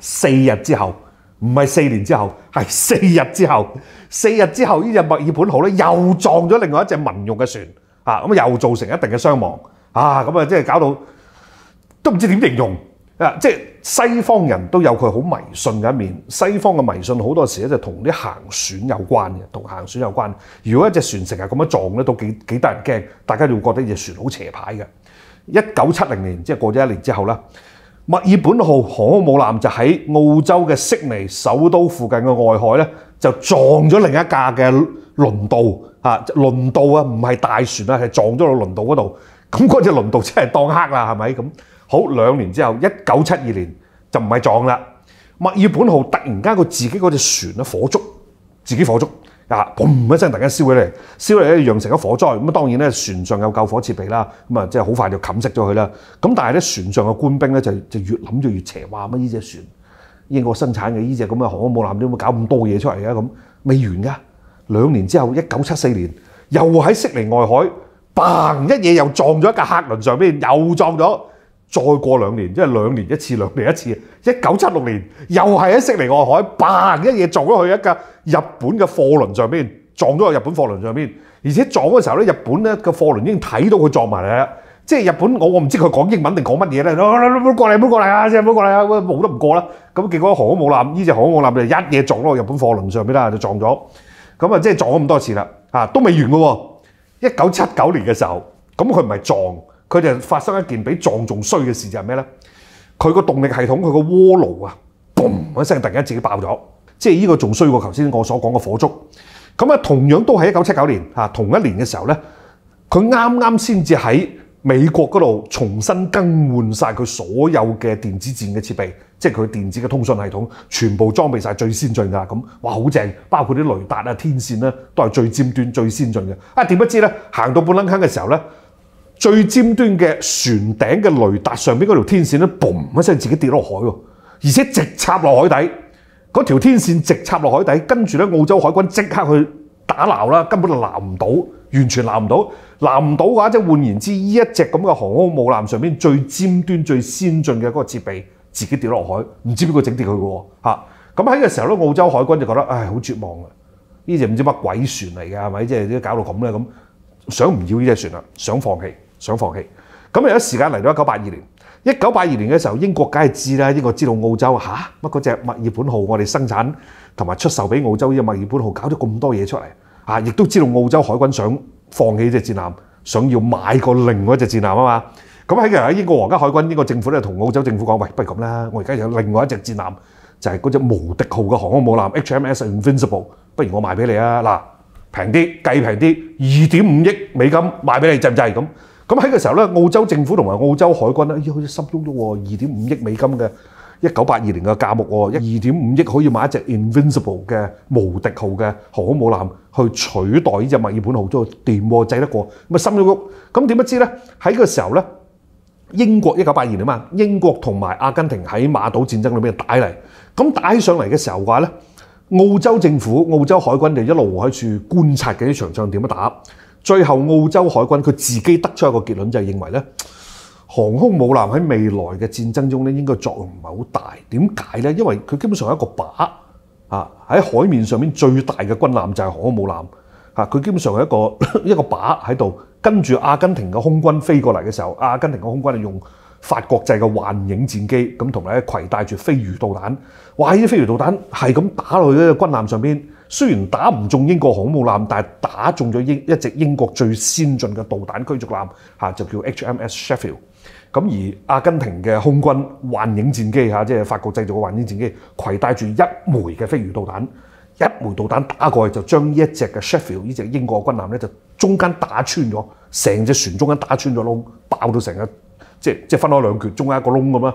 4日之後，唔係4年之後，係4日之後，4日之後呢隻墨爾本號咧又撞咗另外一隻民用嘅船啊，咁又造成一定嘅傷亡啊，咁啊即係搞到〜都唔知點形容啊！即係西方人都有佢好迷信嘅一面。西方嘅迷信好多時咧就同啲行船有關嘅，同行船有關。如果一隻船成日咁樣撞咧，都幾得人驚，大家就會覺得呢隻船好邪牌嘅。1970年，即係過咗1年之後啦，墨爾本號航空母艦就喺澳洲嘅悉尼首都附近嘅外海咧，就撞咗另一架嘅輪渡啊！輪渡啊，唔係大船啊，係撞咗落輪渡嗰度。咁嗰隻輪渡真係當黑啦，係咪咁？好2年之後，1972年就唔係撞啦。墨爾本號突然間佢自己嗰隻船咧火燭，自己火燭啊！砰一聲突然間燒起嚟，燒嚟咧釀成咗火災。咁當然咧船上有救火設備啦，咁啊即係好快就冚熄咗佢啦。咁但係咧船上嘅官兵咧就越諗就越邪，話乜呢隻船英國生產嘅呢隻咁嘅航空母艦點會搞咁多嘢出嚟嘅？咁未完㗎，2年之後1974年又喺悉尼外海，砰一嘢又撞咗一架客輪上邊，又撞咗。再過2年，即係2年一次，2年一次。1976年又係喺悉尼外海，砰一嘢撞咗去一架日本嘅貨輪上邊，撞咗個日本貨輪上邊。而且撞嘅時候咧，日本咧個貨輪已經睇到佢撞埋嚟啦。即係日本，我唔知佢講英文定講乜嘢咧。唔好過嚟，唔好過嚟啊！即係唔好過嚟啊！冇得唔過啦。咁結果航空母艦呢隻航空母艦就一嘢撞落日本貨輪上邊啦，就撞咗。咁啊，即係撞咗咁多次啦，啊都未完嘅喎。1979年嘅時候，咁佢唔係撞。佢哋發生一件比撞仲衰嘅事就係咩咧？佢個動力系統佢個鍋爐啊，嘣一聲突然間自己爆咗，即係呢個仲衰過頭先我所講嘅火燭。咁啊，同樣都係1979年嚇同一年嘅時候咧，佢啱啱先至喺美國嗰度重新更換晒佢所有嘅電子戰嘅設備，即係佢電子嘅通訊系統全部裝備晒最先進㗎。咁哇好正，包括啲雷達啊、天線咧都係最尖端、最先進嘅。啊點不知咧，行到半撚坑嘅時候咧〜最尖端嘅船頂嘅雷達上邊嗰條天線咧，嘣一聲自己跌落海喎，而且直插落海底。嗰條天線直插落海底，跟住咧澳洲海軍即刻去打撈啦，根本就撈唔到，完全撈唔到。撈唔到嘅話，即係換言之，呢一隻咁嘅航空母艦上邊最尖端、最先進嘅嗰個設備自己跌落海，唔知邊個整跌佢嘅喎嚇。咁喺個時候咧，澳洲海軍就覺得唉好絕望啊！呢隻唔知乜鬼船嚟嘅係咪？即係啲搞到咁咧咁，想唔要呢隻船啦，想放棄。咁有一時間嚟到1982年，1982年嘅時候，英國梗係知啦，英國知道澳洲乜嗰隻墨爾本號我哋生產同埋出售俾澳洲呢隻墨爾本號搞咗咁多嘢出嚟，亦都知道澳洲海軍想放棄隻戰艦，想要買過另外一隻戰艦啊嘛。咁喺英國皇家海軍英國政府咧同澳洲政府講，喂，不如咁啦，我而家有另外一隻戰艦，就係嗰隻無敵號嘅航空母艦 HMS Invincible， 不如我賣俾你啊！嗱，平啲計平啲，2.5億美金賣俾你，制唔制咁？咁喺個時候咧，澳洲政府同埋澳洲海軍咧，好似心喐喐喎，2.5億美金嘅1982年嘅價目喎，2.5億可以買一隻 Invincible 嘅無敵號嘅航空母艦去取代呢隻墨爾本號，都掂喎，制得過，咁啊心喐喐。咁點不知咧？喺個時候咧，英國1982年啊嘛，英國同埋阿根廷喺馬島戰爭裏面打嚟，咁打起上嚟嘅時候嘅話咧，澳洲政府、澳洲海軍就一路喺處觀察緊啲場仗點樣打。最後澳洲海軍佢自己得出一個結論，就係認為咧，航空母艦喺未來嘅戰爭中咧，應該作用唔係好大。點解咧？因為佢基本上係一個靶啊，喺海面上面最大嘅軍艦就係航空母艦啊，佢基本上係一個靶喺度，跟住阿根廷嘅空軍飛過嚟嘅時候，阿根廷嘅空軍係用法國製嘅幻影戰機，咁同埋咧攜帶住飛魚導彈，哇！呢啲飛魚導彈係咁打落去呢個軍艦上邊。雖然打唔中英國航空母艦，但係打中咗一隻英國最先進嘅導彈驅逐艦就叫 HMS Sheffield。咁而阿根廷嘅空軍幻影戰機即係法國製造嘅幻影戰機，攜帶住1枚嘅飛魚導彈，1枚導彈打過去就將呢一隻嘅 Sheffield 呢隻英國軍艦咧就中間打穿咗，成隻船中間打穿咗窿，爆到成個即係分開兩橛，中間一個窿咁啦。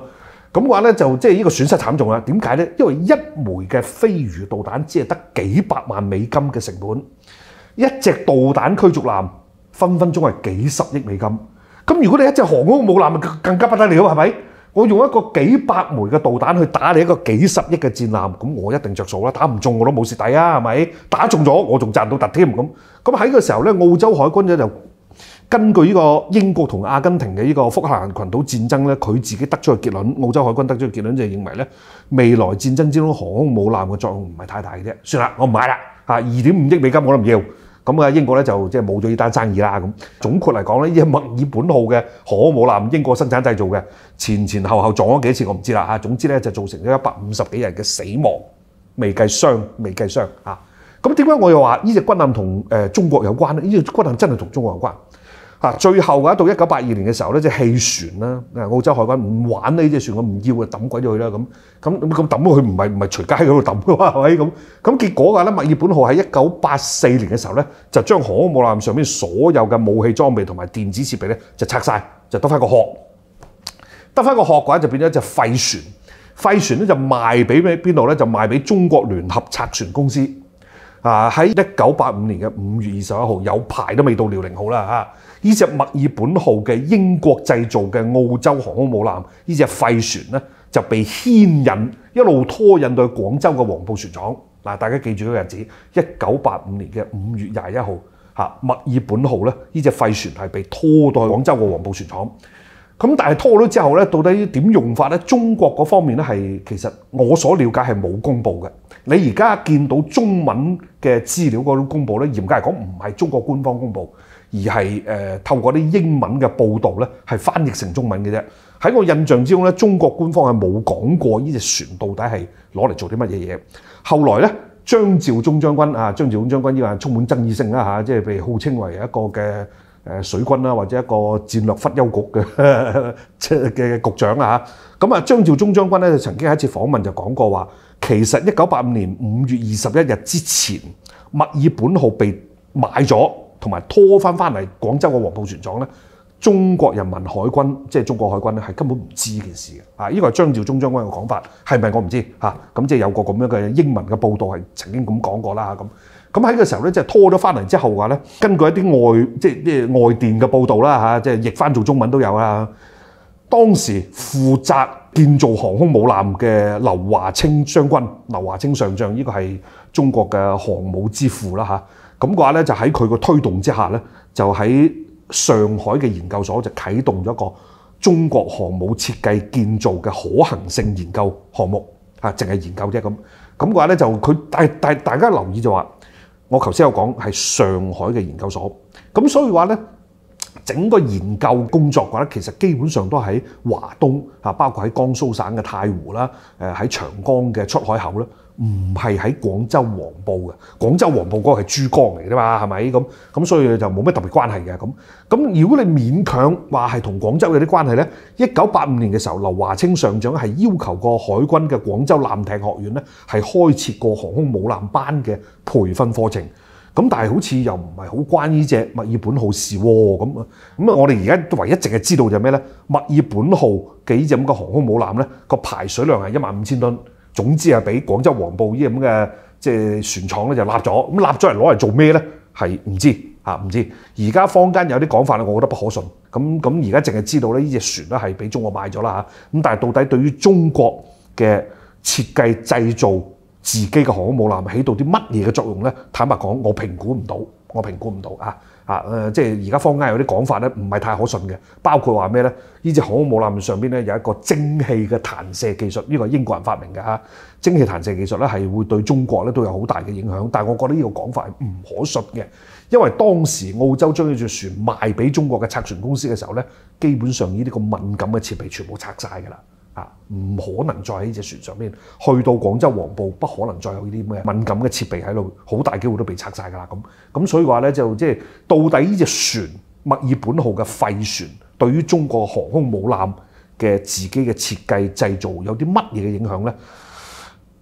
咁嘅話咧就即係呢個損失慘重啦。點解咧？因為一枚嘅飛魚導彈只係得幾百萬美金嘅成本，一隻導彈驅逐艦分分鐘係幾十億美金。咁如果你一隻航空母艦，更加不得了，係咪？我用一個幾百枚嘅導彈去打你一個幾十億嘅戰艦，咁我一定着數啦。打唔中我都冇蝕底啊，係咪？打中咗我仲賺到突添咁。咁喺個時候咧，澳洲海軍咧就根據呢個英國同阿根廷嘅呢個福克蘭群島戰爭咧，佢自己得出嘅結論，澳洲海軍得出嘅結論就係認為咧，未來戰爭之中航空母艦嘅作用唔係太大嘅啫。算啦，我唔買啦嚇，2.5億美金我都唔要。咁啊，英國咧就即係冇咗呢單生意啦。咁總括嚟講咧，呢隻墨爾本號嘅航空母艦，英國生產製造嘅，前後撞咗幾次我唔知啦嚇。總之咧就造成咗150幾人嘅死亡，未計傷嚇。咁點解我又話呢隻軍艦同中國有關咧？呢隻軍艦真係同中國有關。最後到1982年嘅時候咧，隻棄船啦，澳洲海軍唔玩呢隻船，我唔要啊，抌鬼咗佢啦咁抌咗佢唔係隨街喺度抌嘅嘛，係咪咁結果嘅咧，墨爾本號喺1984年嘅時候咧，就將航空母艦上面所有嘅武器裝備同埋電子設備咧就拆晒，就得翻個殼，嘅話就變咗一隻廢船。廢船咧就賣俾邊度咧？就賣俾中國聯合拆船公司。喺1985年嘅5月21號，有排都未到遼寧號啦嚇。呢隻墨爾本號嘅英國製造嘅澳洲航空母艦，呢隻廢船咧就被牽引一路拖引到去廣州嘅黃埔船廠。嗱，大家記住嗰個日子，1985年嘅5月21號嚇，墨爾本號咧呢隻廢船係被拖到去廣州嘅黃埔船廠。咁但係拖咗之後咧，到底點用法咧？中國嗰方面咧係其實我所了解係冇公布嘅。你而家見到中文嘅資料嗰種公佈咧，嚴格嚟講唔係中國官方公佈，而係透過啲英文嘅報導咧，係翻譯成中文嘅啫。喺我印象之中咧，中國官方係冇講過呢隻船到底係攞嚟做啲乜嘢嘢。後來咧，張召忠將軍啊，張召忠將軍呢個係充滿爭議性啦嚇，即係被號稱為一個嘅水軍啦，或者一個戰略忽悠局嘅局長啊嚇。咁啊，張召忠將軍咧曾經喺一次訪問就講過話，其實1985年5月21日之前，墨爾本號被買咗同埋拖翻嚟廣州嘅黃埔船廠咧，中國人民海軍即係中國海軍咧係根本唔知呢件事嘅。啊，呢個係張召忠將軍嘅講法，係咪我唔知嚇。咁即係有個咁樣嘅英文嘅報導係曾經咁講過啦咁。咁喺個時候咧，即係拖咗翻嚟之後嘅話咧，根據一啲外電嘅報導啦嚇，即係譯翻做中文都有啦。當時負責建造航空母艦嘅劉華清將軍、劉華清上將，呢個係中國嘅航母之父啦嚇。咁嘅話咧，就喺佢個推動之下咧，就喺上海嘅研究所就啟動咗一個中國航母設計建造嘅可行性研究項目嚇，淨係研究啫咁。咁嘅話咧就佢大家留意就話。我頭先有講係上海嘅研究所，咁所以話咧，整個研究工作嘅話咧，其實基本上都喺華東啊，包括喺江蘇省嘅太湖啦，喺長江嘅出海口咧，唔係喺廣州黃埔嘅。廣州黃埔嗰個係珠江嚟㗎嘛，係咪咁？所以就冇咩特別關係嘅咁。咁如果你勉強話係同廣州有啲關係咧，1985年嘅時候，劉華清上將係要求過海軍嘅廣州艦艇學院咧，係開設過航空母艦班嘅培訓課程。咁但係好似又唔係好關呢隻墨爾本號事喎。咁我哋而家唯一淨係知道就係咩咧？墨爾本號嘅呢隻咁嘅航空母艦咧，個排水量係15000噸。總之係俾廣州黃埔呢啲咁嘅即係船廠咧就立咗，咁立咗嚟攞嚟做咩咧？係唔知嚇，唔知。而家坊間有啲講法咧，我覺得不可信。咁而家淨係知道咧，呢隻船咧係俾中國買咗啦嚇。咁但係到底對於中國嘅設計製造自己嘅航空母艦起到啲乜嘢嘅作用咧？坦白講，我評估唔到啊！即係而家坊間有啲講法咧，唔係太可信嘅，包括話咩咧？呢隻航空母艦上邊咧有一個蒸汽嘅彈射技術，呢個係英國人發明嘅嚇。蒸汽彈射技術咧係會對中國咧都有好大嘅影響，但係我覺得呢個講法係唔可信嘅，因為當時澳洲將呢隻船賣俾中國嘅拆船公司嘅時候咧，基本上呢啲咁敏感嘅設備全部拆晒㗎啦。唔可能再喺呢隻船上邊去到廣州黃埔，不可能再有呢啲咩敏感嘅設備喺度，好大機會都被拆晒㗎啦。咁所以話咧就即係到底呢隻船墨爾本號嘅廢船對於中國航空母艦嘅自己嘅設計製造有啲乜嘢嘅影響咧？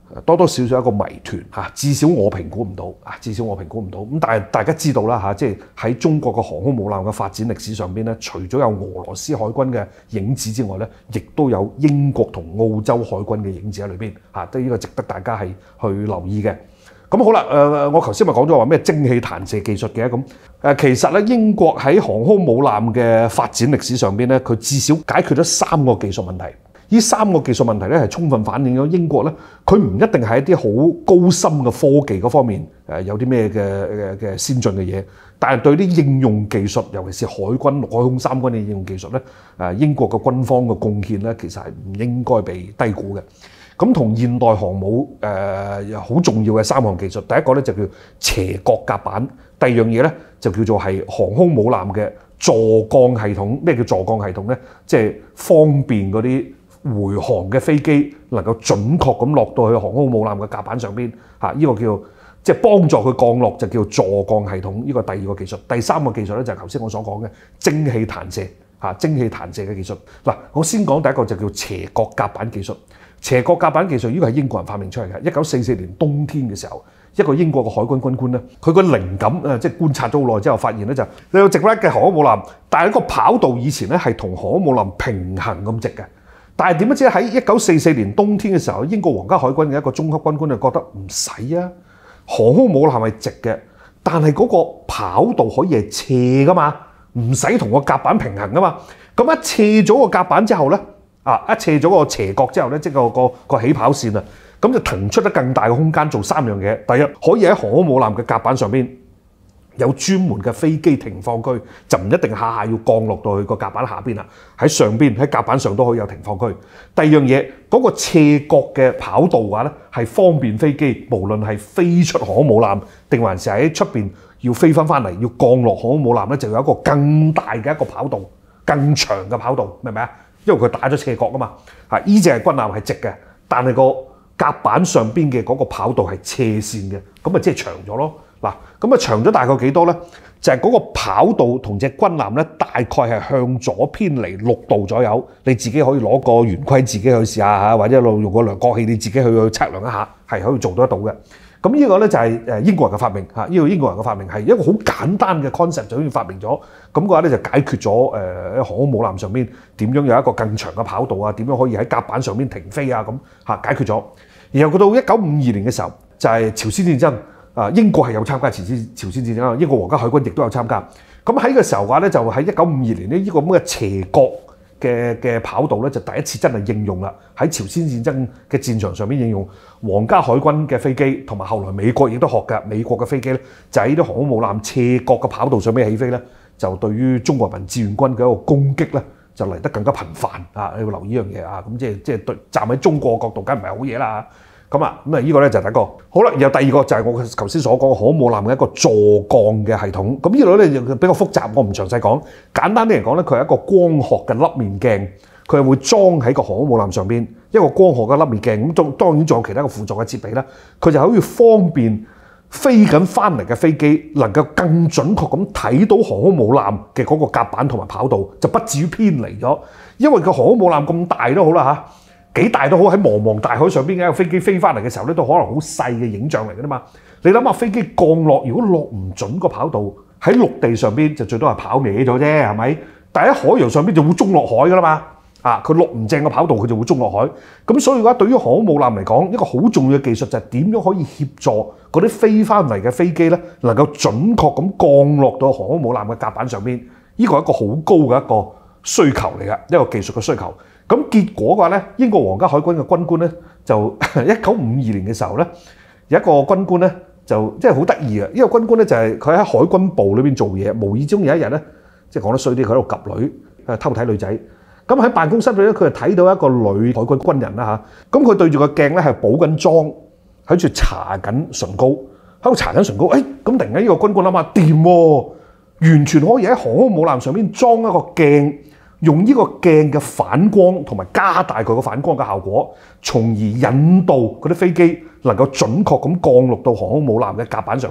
多多少少一個謎團嚇，至少我評估唔到啊，至少我評估唔到。咁但係大家知道啦嚇，即係喺中國嘅航空母艦嘅發展歷史上邊咧，除咗有俄羅斯海軍嘅影子之外咧，亦都有英國同澳洲海軍嘅影子喺裏邊嚇，都呢個值得大家係去留意嘅。咁好啦，我頭先咪講咗話咩蒸汽彈射技術嘅咁，其實咧英國喺航空母艦嘅發展歷史上邊咧，佢至少解決咗3個技術問題。呢3個技術問題咧係充分反映咗英國咧，佢唔一定係一啲好高深嘅科技嗰方面有啲咩嘅先進嘅嘢，但係對啲應用技術，尤其是海軍、陸海空三軍嘅應用技術咧，英國嘅軍方嘅貢獻咧，其實係唔應該被低估嘅。咁同現代航母好重要嘅3項技術，第一個咧就叫斜角甲板，第二樣嘢咧就叫做係航空母艦嘅助降系統。咩叫助降系統咧？即係方便嗰啲回航嘅飛機能夠準確咁落到去航空母艦嘅甲板上邊嚇，呢個叫即係幫助佢降落就叫助降系統。呢個第2個技術，第3個技術咧就係頭先我所講嘅蒸汽彈射嚇，蒸汽彈射嘅技術。嗱，我先講第一個就叫斜角甲板技術。斜角甲板技術呢個係英國人發明出嚟嘅。1944年冬天嘅時候，一個英國嘅海軍軍官咧，佢個靈感即係觀察咗好耐之後，發現咧就你有直甩嘅航空母艦，但係個跑道以前咧係同航空母艦平行咁直嘅。但係點不知喺1944年冬天嘅時候，英國皇家海軍嘅一個中級軍官就覺得唔使啊，航空母艦係直嘅，但係嗰個跑道可以係斜噶嘛，唔使同個甲板平衡噶嘛。咁一斜咗個甲板之後咧，一斜咗個斜角之後咧，即係個起跑線啊，咁就騰出得更大嘅空間做3樣嘢。第一，可以喺航空母艦嘅甲板上邊有專門嘅飛機停放區，就唔一定下下要降落到去個甲板下邊啦。喺上邊喺甲板上都可以有停放區。第二樣嘢，嗰個斜角嘅跑道嘅話咧，係方便飛機，無論係飛出航空母艦定還是喺出邊要飛翻嚟要降落航空母艦咧，就有一個更大嘅一個跑道，更長嘅跑道，明唔明啊？因為佢打咗斜角啊嘛，呢隻係軍艦係直嘅，但係個甲板上邊嘅嗰個跑道係斜線嘅，咁咪即係長咗咯。嗱，咁啊長咗大概幾多咧？就係嗰個跑道同隻軍艦咧，大概係向左偏離6度左右。你自己可以攞個圓規自己去試下嚇，或者用個量角器你自己去測量一下，係可以做得到嘅。咁呢個咧就係英國人嘅發明嚇，呢個英國人嘅發明係一個好簡單嘅 concept 就已經發明咗，咁嘅話咧就解決咗航空母艦上邊點樣有一個更長嘅跑道啊，點樣可以喺甲板上邊停飛啊，咁嚇解決咗。然後到1952年嘅時候，就係朝鮮戰爭。英國係有參加朝鮮戰爭，英國皇家海軍亦都有參加。咁喺個時候嘅話咧，就喺1952年呢個咁嘅斜角嘅跑道咧，就第一次真係應用啦。喺朝鮮戰爭嘅戰場上邊應用，皇家海軍嘅飛機同埋後來美國亦都學嘅，美國嘅飛機咧就喺啲航空母艦斜角嘅跑道上邊起飛咧，就對於中國人民志願軍嘅一個攻擊咧，就嚟得更加頻繁啊！你要留意呢樣嘢啊！咁即係對站喺中國角度，梗係唔係好嘢啦。咁呢個咧就係第一個。好啦，然後第二個就係我頭先所講嘅航空母艦嘅一個助降嘅系統。咁呢度咧就比較複雜，我唔詳細講。簡單啲嚟講咧，佢係一個光學嘅凹面鏡，佢係會裝喺個航空母艦上邊一個光學嘅凹面鏡。咁當然仲有其他嘅輔助嘅設備啦。佢就可以方便飛緊翻嚟嘅飛機能夠更準確咁睇到航空母艦嘅嗰個甲板同埋跑道，就不至於偏離咗。因為個航空母艦咁大都好啦嚇。幾大都好，喺茫茫大海上邊嘅一個飛機飛翻嚟嘅時候咧，都可能好細嘅影像嚟嘅啫嘛。你諗下飛機降落，如果落唔準個跑道，喺陸地上邊就最多係跑歪咗啫，係咪？但係喺海洋上邊就會中落海噶啦嘛。佢落唔正個跑道，佢就會中落海。咁所以嘅話，對於航空母艦嚟講，一個好重要嘅技術就係點樣可以協助嗰啲飛翻嚟嘅飛機咧，能夠準確咁降落到航空母艦嘅甲板上邊。呢個係一個好高嘅一個需求嚟嘅，一個技術嘅需求。咁結果嘅話咧，英國皇家海軍嘅軍官咧，就1952年嘅時候咧，有一個軍官咧，就即係好得意嘅。呢個軍官咧就係佢喺海軍部裏邊做嘢，無意中有一日咧，即係講得衰啲，佢喺度及女，偷睇女仔。咁喺辦公室裏咧，佢就睇到一個女海軍軍人啦嚇。咁佢對住個鏡咧係補緊妝，喺度搽緊唇膏，喺度搽緊唇膏。咁突然間呢個軍官諗下掂喎，完全可以喺航空母艦上邊裝一個鏡。用呢個鏡嘅反光同埋加大佢個反光嘅效果，從而引導嗰啲飛機能夠準確咁降落到航空母艦嘅甲板上邊。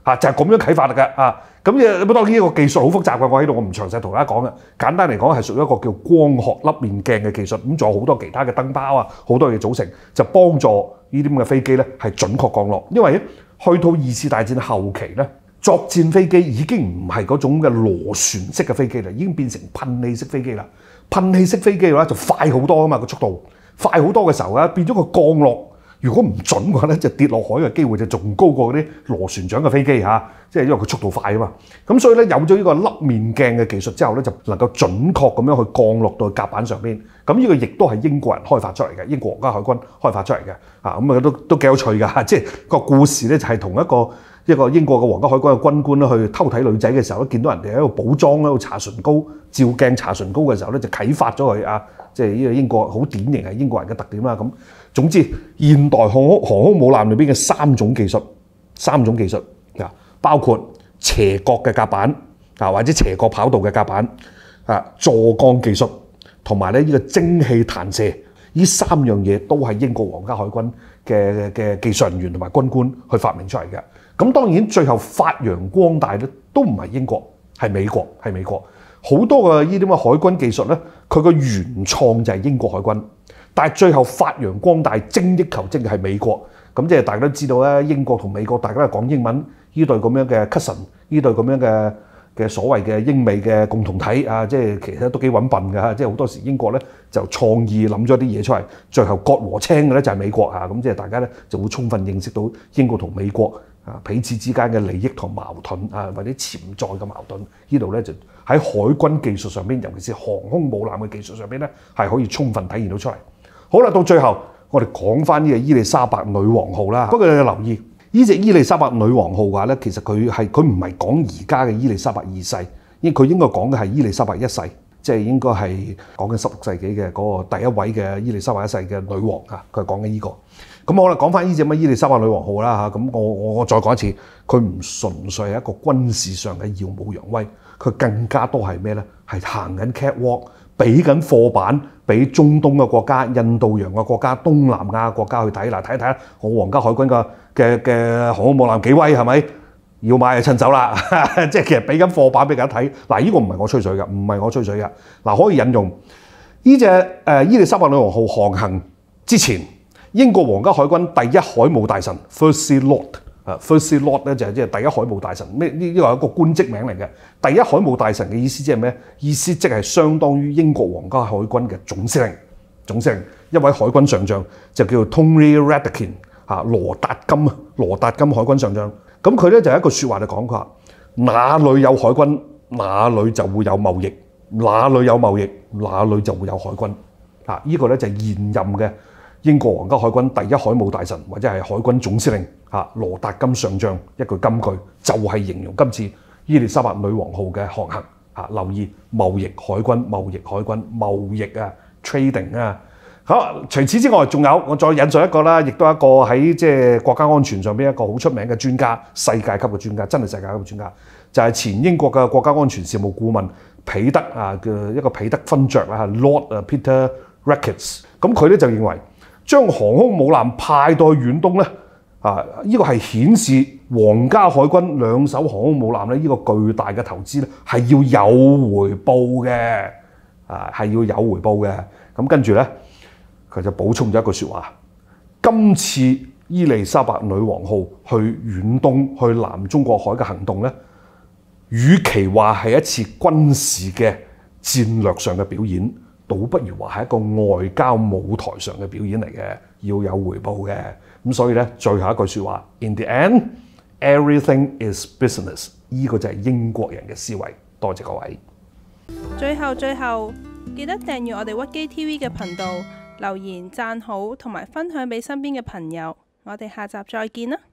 就係咁樣啟發嚟嘅啊。咁當然呢個技術好複雜嘅，我喺度我唔詳細同大家講嘅。簡單嚟講係屬於一個叫光學凹面鏡嘅技術，咁仲有好多其他嘅燈泡啊，好多嘢組成，就幫助呢啲咁嘅飛機咧係準確降落。因為去到二次大戰後期咧，作戰飛機已經唔係嗰種嘅螺旋式嘅飛機啦，已經變成噴氣式飛機啦。噴氣式飛機嘅話就快好多啊嘛，個速度快好多嘅時候咧，變咗個降落。如果唔準嘅話咧，就跌落海嘅機會就仲高過嗰啲螺旋槳嘅飛機嚇，即係因為佢速度快啊嘛。咁所以咧有咗呢個凹面鏡嘅技術之後咧，就能夠準確咁樣去降落到甲板上邊。咁呢個亦都係英國人開發出嚟嘅，英國皇家海軍開發出嚟嘅。咁都幾有趣㗎。即係個故事咧就係同一個英國嘅皇家海軍嘅軍官咧去偷睇女仔嘅時候咧，見到人哋喺度補妝喺度搽唇膏，照鏡搽唇膏嘅時候咧就啟發咗佢啊！即係呢個英國好典型係英國人嘅特點啦。咁總之，現代航空母艦裏邊嘅三種技術啊，包括斜角嘅甲板啊，或者斜角跑道嘅甲板啊，座降技術同埋咧呢個蒸汽彈射，呢三樣嘢都係英國皇家海軍嘅技術人員同埋軍官去發明出嚟嘅。咁當然最後發揚光大咧都唔係英國，係美國，好多嘅呢啲咁嘅海軍技術咧，佢個原創就係英國海軍，但係最後發揚光大、精益求精嘅係美國。咁即係大家都知道咧，英國同美國大家都講英文，呢對咁樣嘅 cousin， 呢對咁樣嘅所謂嘅英美嘅共同體啊，即係其實都幾揾笨㗎。即係好多時英國咧就創意諗咗啲嘢出嚟，最後割禾青嘅咧就係美國啊。咁即係大家咧就會充分認識到英國同美國彼此之間嘅利益同矛盾啊，或者潛在嘅矛盾，呢度咧就喺海軍技術上邊，尤其是航空母艦嘅技術上邊咧，係可以充分體現到出嚟。好啦，到最後我哋講翻呢個伊麗莎白女王號啦。不過你要留意，呢隻伊麗莎白女王號嘅話咧，其實佢唔係講而家嘅伊麗莎白二世，因為佢應該講嘅係伊麗莎白一世，即係應該係講緊16世紀嘅嗰個第一位嘅伊麗莎白一世嘅女王啊。佢係講緊呢個。咁好啦，講翻呢隻乜伊麗莎白女王號啦嚇。咁我再講一次，佢唔純粹係一個軍事上嘅耀武揚威，佢更加多係咩咧？係行緊 catwalk， 俾緊貨板俾中東嘅國家、印度洋嘅國家、東南亞嘅國家去睇啦，睇睇我皇家海軍嘅航空母艦幾威係咪？要買就趁手啦，即係其實俾緊貨板俾大家睇。嗱，呢個唔係我吹水嘅，唔係我吹水嘅。嗱，可以引用呢隻伊麗莎白女王號航行之前，英國皇家海軍第一海務大臣 First Sea Lord，First Sea Lord 咧就係即係第一海務大臣。呢個係一個官職名嚟嘅。第一海務大臣嘅意思即係咩？意思即係相當於英國皇家海軍嘅總司令。一位海軍上將就叫做 Tony Radakin 羅達金海軍上將。咁佢咧就有一句説話就講，佢話：哪裏有海軍，哪裏就會有貿易；哪裏有貿易，哪裏就會有海軍。呢個咧就係現任嘅英國皇家海軍第一海務大臣或者係海軍總司令羅達金上將一句金句，就係形容今次伊麗莎白女王號嘅航行。留意貿易海軍、貿易海軍、貿易啊 trading 啊。好，除此之外，仲有我再引述一個啦，亦都一個喺即係國家安全上邊一個好出名嘅專家，世界級嘅專家，真係世界級嘅專家，就係前英國嘅國家安全事務顧問彼得嘅一個彼得勳爵啦，Lord Peter Rackets。咁佢咧就認為將航空母艦派到去遠東咧，呢個係顯示皇家海軍兩艘航空母艦咧，呢個巨大嘅投資咧係要有回報嘅，係要有回報嘅。咁跟住咧。佢就補充咗一句説話：今次伊麗莎白女王號去遠東、去南中國海嘅行動咧，與其話係一次軍事嘅戰略上嘅表演，倒不如話係一個外交舞台上嘅表演嚟嘅，要有回報嘅。咁所以咧，最後一句説話 ：In the end, everything is business。呢個就係英國人嘅思維。多謝各位。 最後，記得訂閱我哋屈機 TV 嘅頻道。留言、讚好同埋分享俾身邊嘅朋友，我哋下集再見啦！